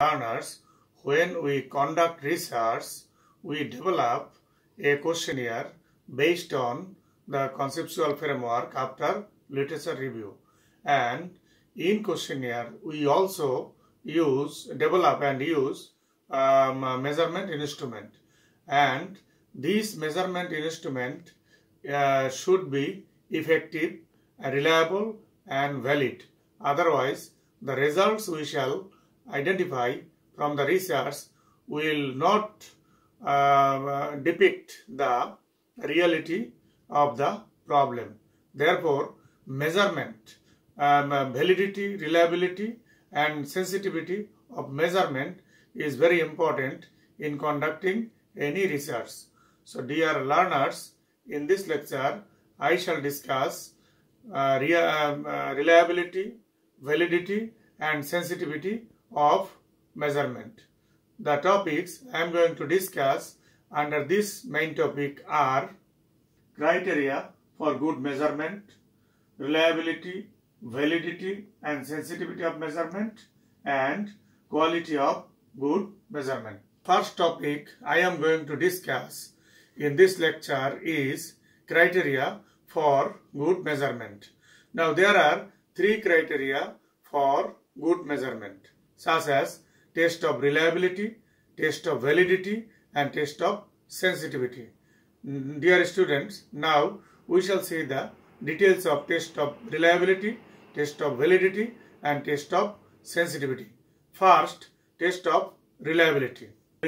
Learners, when we conduct research, we develop a questionnaire based on the conceptual framework after literature review. And in questionnaire, we also develop and use measurement instrument. And this measurement instrument should be effective, reliable and valid. Otherwise, the results we shall identify from the research will not depict the reality of the problem. Therefore, measurement, validity, reliability and sensitivity of measurement is very important in conducting any research. So, dear learners, in this lecture, I shall discuss reliability, validity and sensitivity of measurement. The topics I am going to discuss under this main topic are criteria for good measurement, reliability, validity and sensitivity of measurement, and quality of good measurement. First topic I am going to discuss in this lecture is criteria for good measurement. Now there are three criteria for good measurement, such as test of reliability, test of validity and test of sensitivity. Dear students, now we shall see the details of test of reliability, test of validity and test of sensitivity. First, test of reliability.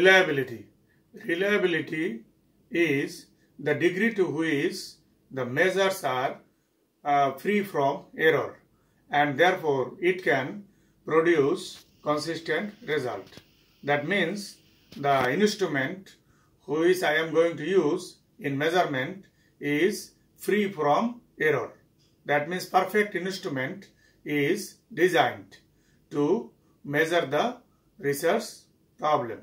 Reliability is the degree to which the measures are free from error, and therefore it can produce consistent result. That means the instrument which I am going to use in measurement is free from error. That means perfect instrument is designed to measure the research problem.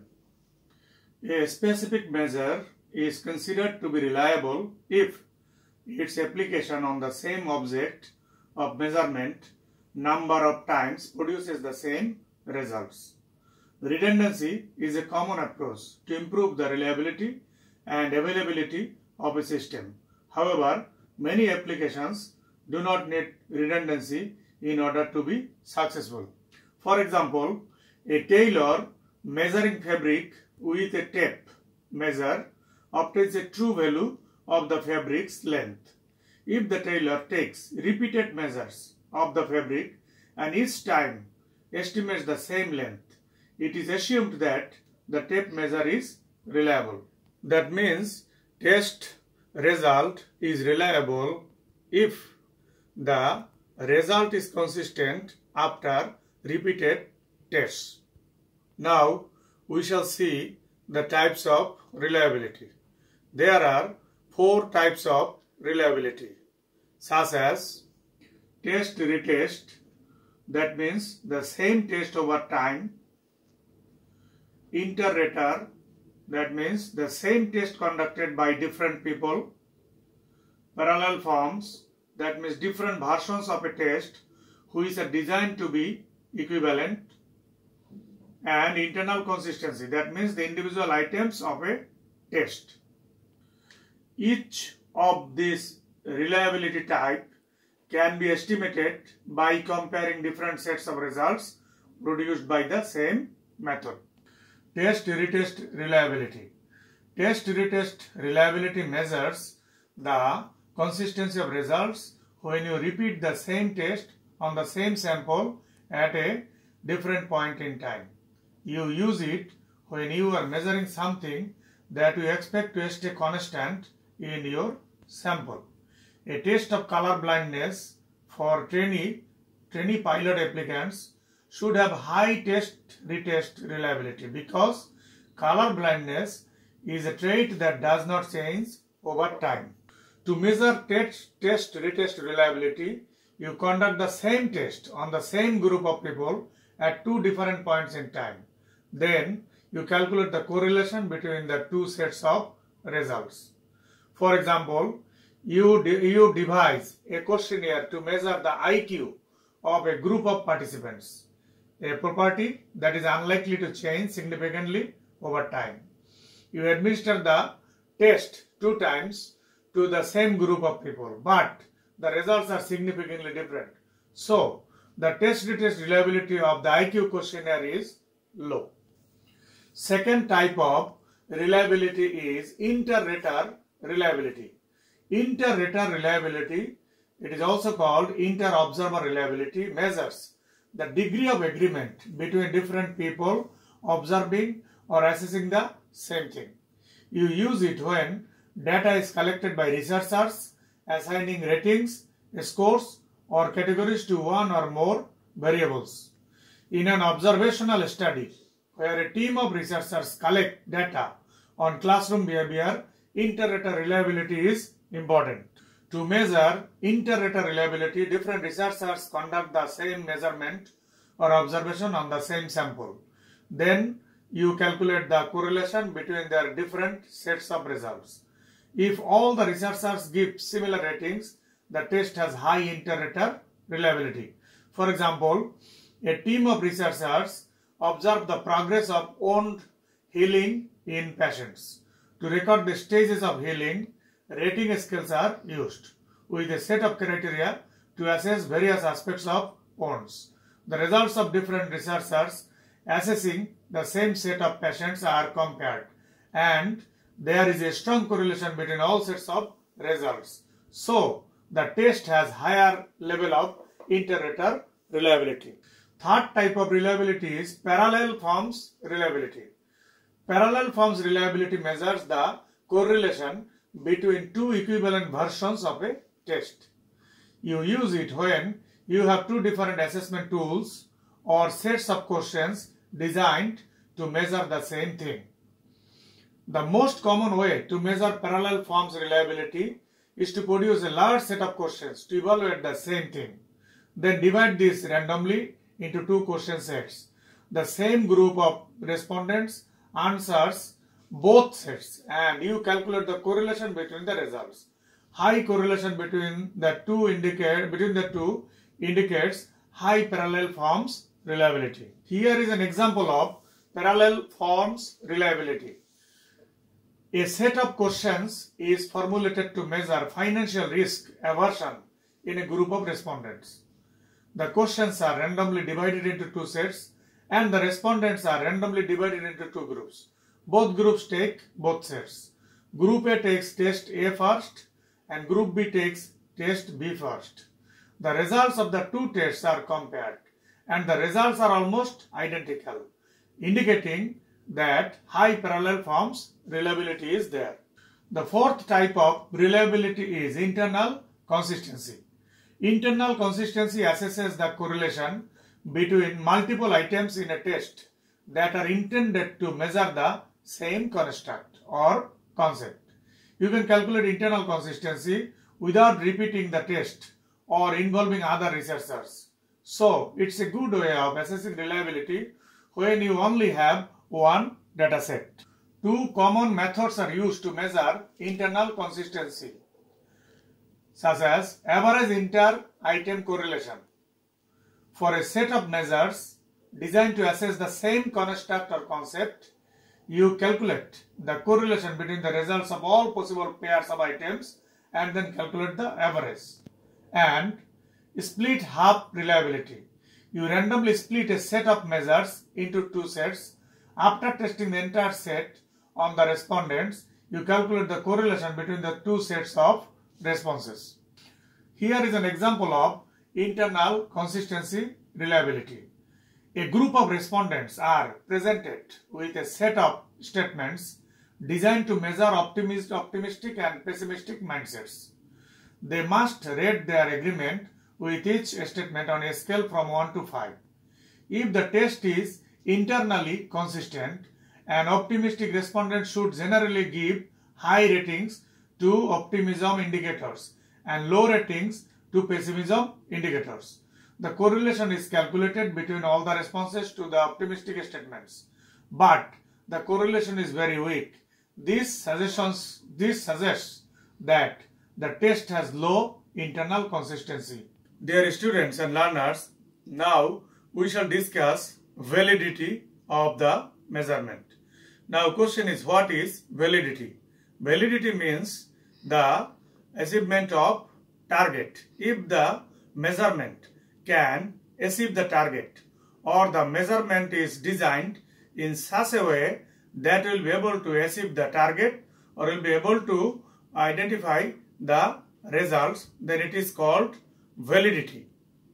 A specific measure is considered to be reliable if its application on the same object of measurement number of times produces the same results. Redundancy is a common approach to improve the reliability and availability of a system. However, many applications do not need redundancy in order to be successful. For example, a tailor measuring fabric with a tape measure obtains a true value of the fabric's length. If the tailor takes repeated measures of the fabric and each time estimates the same length, it is assumed that the tape measure is reliable. That means test result is reliable if the result is consistent after repeated tests. Now we shall see the types of reliability. There are 4 types of reliability, such as test retest, that means the same test over time; inter-rater, that means the same test conducted by different people; parallel forms, that means different versions of a test which are designed to be equivalent; and internal consistency, that means the individual items of a test. Each of these reliability type can be estimated by comparing different sets of results produced by the same method. Test retest reliability. Test retest reliability measures the consistency of results when you repeat the same test on the same sample at a different point in time. You use it when you are measuring something that you expect to stay constant in your sample. A test of color blindness for trainee pilot applicants should have high test retest reliability, because color blindness is a trait that does not change over time. To measure test retest reliability, you conduct the same test on the same group of people at 2 different points in time. Then you calculate the correlation between the 2 sets of results. For example, you devise a questionnaire to measure the IQ of a group of participants. a property that is unlikely to change significantly over time. You administer the test 2 times to the same group of people, but the results are significantly different. So, the test-retest reliability of the IQ questionnaire is low. Second type of reliability is inter-rater reliability. Inter-rater reliability, it is also called inter-observer reliability, measures the degree of agreement between different people observing or assessing the same thing. You use it when data is collected by researchers, assigning ratings, scores, or categories to one or more variables. In an observational study, where a team of researchers collect data on classroom behavior, inter-rater reliability is important. To measure inter-rater reliability, different researchers conduct the same measurement or observation on the same sample. Then you calculate the correlation between their different sets of results. If all the researchers give similar ratings, the test has high inter-rater reliability. For example, a team of researchers observe the progress of wound healing in patients. To record the stages of healing, rating scales are used with a set of criteria to assess various aspects of wounds. The results of different researchers assessing the same set of patients are compared, and there is a strong correlation between all sets of results. So, the test has higher level of inter-rater reliability. Third type of reliability is parallel forms reliability. Parallel forms reliability measures the correlation between 2 equivalent versions of a test. You use it when you have 2 different assessment tools or sets of questions designed to measure the same thing. The most common way to measure parallel forms reliability is to produce a large set of questions to evaluate the same thing. Then divide this randomly into 2 question sets. The same group of respondents answers both sets and you calculate the correlation between the results. High correlation between the two indicates high parallel forms reliability. Here is an example of parallel forms reliability. A set of questions is formulated to measure financial risk aversion in a group of respondents. The questions are randomly divided into 2 sets and the respondents are randomly divided into 2 groups. Both groups take both sets. Group A takes test A first and Group B takes test B first. The results of the 2 tests are compared and the results are almost identical, indicating that high parallel forms reliability is there. The fourth type of reliability is internal consistency. Internal consistency assesses the correlation between multiple items in a test that are intended to measure the same construct or concept. You can calculate internal consistency without repeating the test or involving other researchers. So, it's a good way of assessing reliability when you only have one data set. 2 common methods are used to measure internal consistency, such as average inter-item correlation. For a set of measures designed to assess the same construct or concept, you calculate the correlation between the results of all possible pairs of items and then calculate the average. And split half reliability. You randomly split a set of measures into 2 sets. After testing the entire set on the respondents, you calculate the correlation between the 2 sets of responses. Here is an example of internal consistency reliability. A group of respondents are presented with a set of statements designed to measure optimistic and pessimistic mindsets. They must rate their agreement with each statement on a scale from 1 to 5. If the test is internally consistent, an optimistic respondent should generally give high ratings to optimism indicators and low ratings to pessimism indicators. The correlation is calculated between all the responses to the optimistic statements, but the correlation is very weak. This suggests that the test has low internal consistency. Dear students and learners, now we shall discuss validity of the measurement. Now question is, what is validity? Validity means the achievement of target. If the measurement can achieve the target, or the measurement is designed in such a way that will be able to achieve the target or will be able to identify the results, then it is called validity.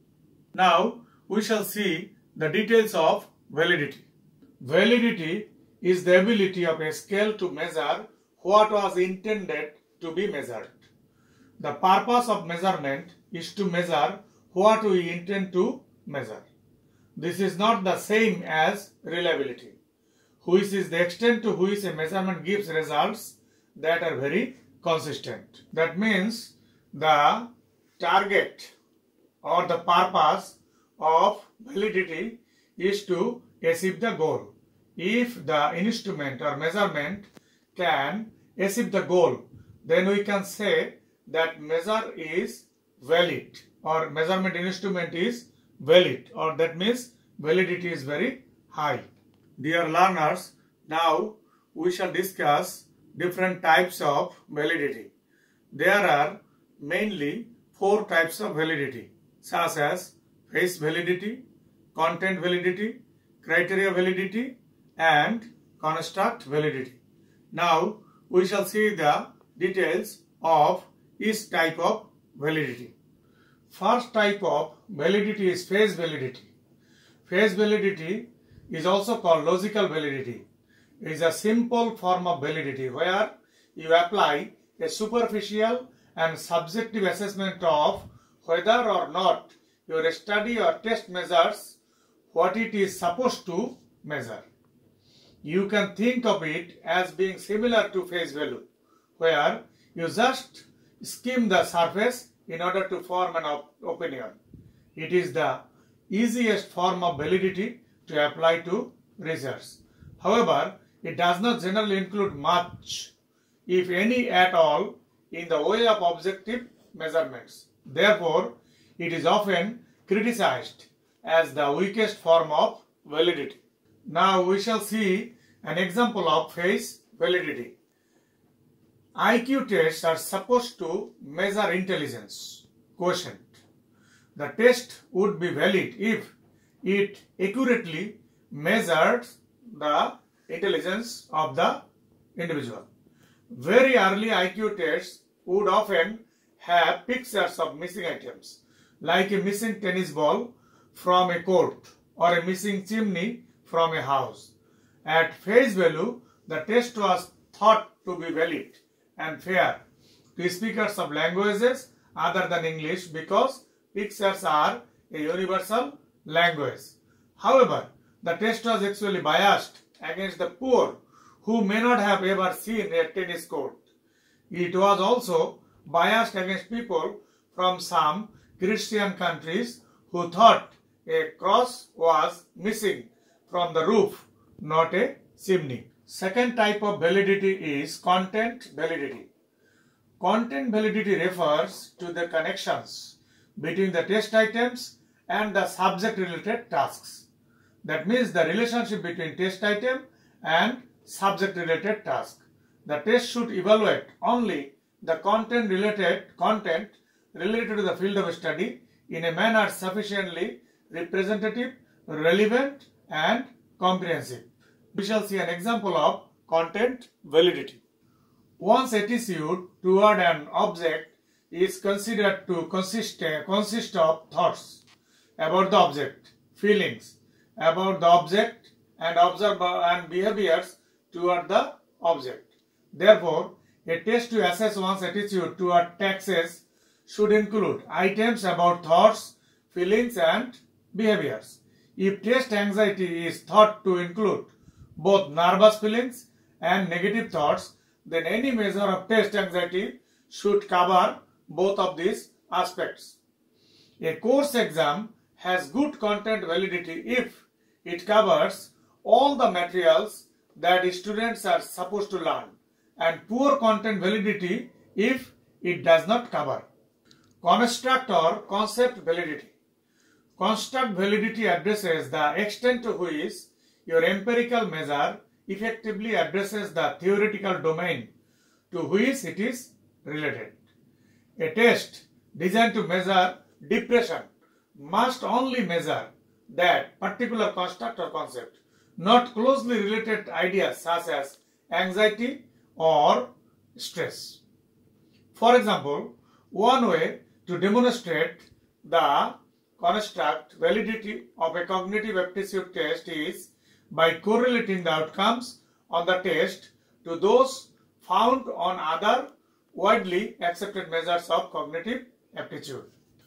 Now we shall see the details of validity. Validity is the ability of a scale to measure what was intended to be measured. The purpose of measurement is to measure what we intend to measure. This is not the same as reliability, which is the extent to which a measurement gives results that are very consistent. That means the target or the purpose of validity is to achieve the goal. If the instrument or measurement can achieve the goal, then we can say that measure is valid, or measurement instrument is valid, or that means validity is very high. Dear learners, now we shall discuss different types of validity. There are mainly 4 types of validity, such as face validity, content validity, criteria validity, and construct validity. Now we shall see the details of each type of validity. First type of validity is face validity. Face validity is also called logical validity. It is a simple form of validity where you apply a superficial and subjective assessment of whether or not your study or test measures what it is supposed to measure. You can think of it as being similar to face value, where you just skim the surface in order to form an opinion. It is the easiest form of validity to apply to research. However, it does not generally include much, if any at all, in the way of objective measurements. Therefore, it is often criticized as the weakest form of validity. Now we shall see an example of face validity. IQ tests are supposed to measure intelligence quotient. The test would be valid if it accurately measures the intelligence of the individual. Very early IQ tests would often have pictures of missing items, like a missing tennis ball from a court or a missing chimney from a house. At face value, the test was thought to be valid and fair to speakers of languages other than English because pictures are a universal language. However, the test was actually biased against the poor who may not have ever seen a tennis court. It was also biased against people from some Christian countries who thought a cross was missing from the roof, not a chimney. Second type of validity is content validity. Content validity refers to the connections between the test items and the subject related tasks. That means the relationship between test item and subject related task. The test should evaluate only the content related to the field of study in a manner sufficiently representative, relevant, and comprehensive. We shall see an example of content validity. One's attitude toward an object is considered to consist of thoughts about the object, feelings about the object, and behaviors toward the object. Therefore, a test to assess one's attitude toward taxes should include items about thoughts, feelings, and behaviors. If test anxiety is thought to include both nervous feelings and negative thoughts, then any measure of test anxiety should cover both of these aspects. A course exam has good content validity if it covers all the materials that students are supposed to learn, and poor content validity if it does not cover. Construct or concept validity. Construct validity addresses the extent to which your empirical measure effectively addresses the theoretical domain to which it is related. A test designed to measure depression must only measure that particular construct or concept, not closely related ideas such as anxiety or stress. For example, one way to demonstrate the construct validity of a cognitive aptitude test is by correlating the outcomes on the test to those found on other widely accepted measures of cognitive aptitude.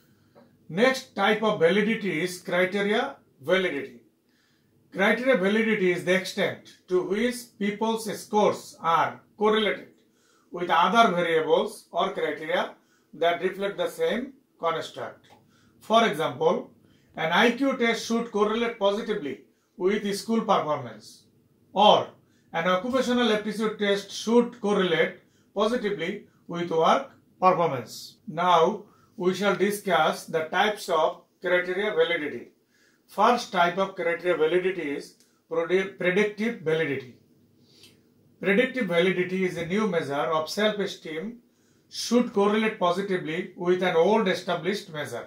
Next type of validity is criteria validity. Criteria validity is the extent to which people's scores are correlated with other variables or criteria that reflect the same construct. For example, an IQ test should correlate positively with school performance, or an occupational aptitude test should correlate positively with work performance. Now, we shall discuss the types of criteria validity. First type of criteria validity is predictive validity. Predictive validity is a new measure of self-esteem should correlate positively with an old established measure.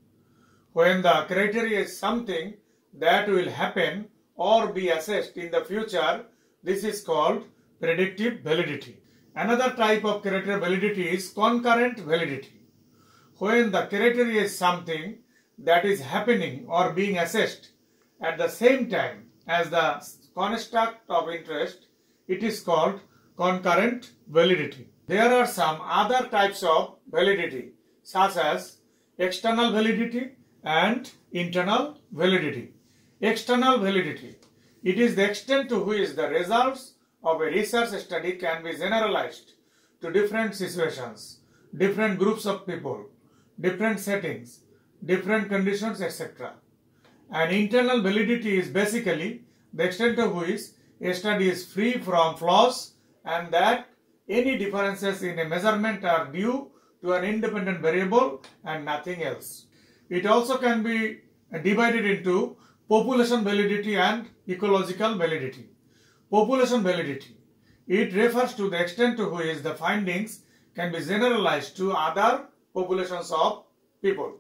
When the criteria is something that will happen or be assessed in the future, this is called predictive validity. Another type of criteria validity is concurrent validity. When the criteria is something that is happening or being assessed at the same time as the construct of interest, it is called concurrent validity. There are some other types of validity such as external validity and internal validity. External validity. It is the extent to which the results of a research study can be generalized to different situations, different groups of people, different settings, different conditions, etc. And internal validity is basically the extent to which a study is free from flaws and that any differences in a measurement are due to an independent variable and nothing else. It also can be divided into population validity and ecological validity. Population validity. It refers to the extent to which the findings can be generalized to other populations of people.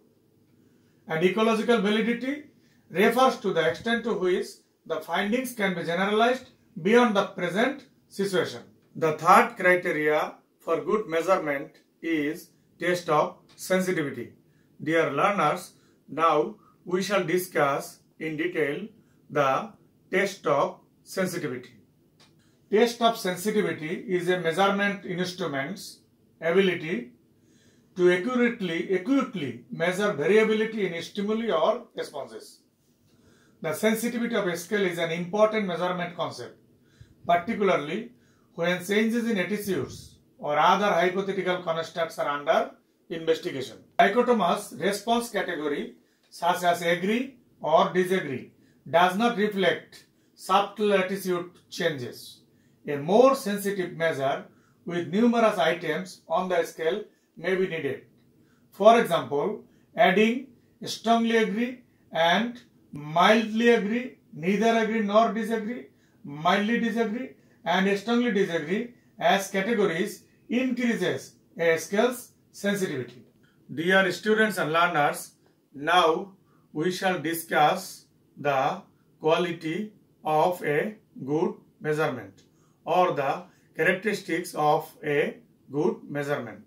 And ecological validity refers to the extent to which the findings can be generalized beyond the present situation. The third criteria for good measurement is test of sensitivity. Dear learners, now we shall discuss in detail the test of sensitivity. Test of sensitivity is a measurement instrument's ability to accurately measure variability in stimuli or responses. The sensitivity of a scale is an important measurement concept, particularly when changes in attitudes or other hypothetical constructs are under investigation. Dichotomous response category such as agree or disagree does not reflect subtle attitude changes. A more sensitive measure with numerous items on the scale may be needed. For example, adding strongly agree and mildly agree, neither agree nor disagree, mildly disagree and strongly disagree as categories increases a scale's sensitivity. Dear students and learners, now we shall discuss the quality of a good measurement or the characteristics of a good measurement.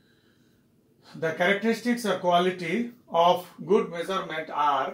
The characteristics or quality of good measurement are: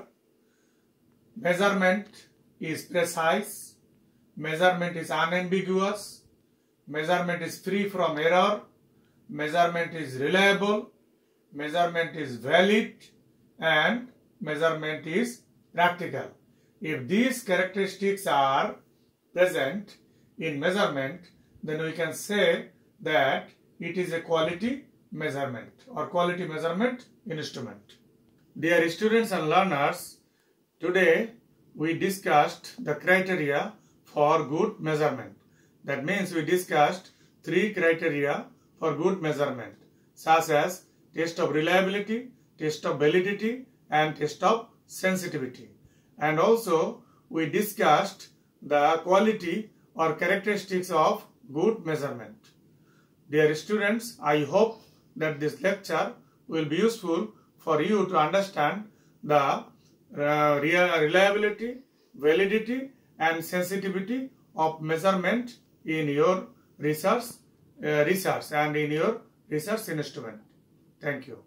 measurement is precise, measurement is unambiguous, measurement is free from error, measurement is reliable, measurement is valid, and measurement is practical. If these characteristics are present in measurement, then we can say that it is a quality measurement or quality measurement instrument. Dear students and learners, today we discussed the criteria for good measurement. That means we discussed 3 criteria for good measurement, such as test of reliability, test of validity, and test of sensitivity. And also we discussed the quality or characteristics of good measurement. Dear students, I hope that this lecture will be useful for you to understand the reliability, validity and sensitivity of measurement in your research and in your research instrument. Thank you.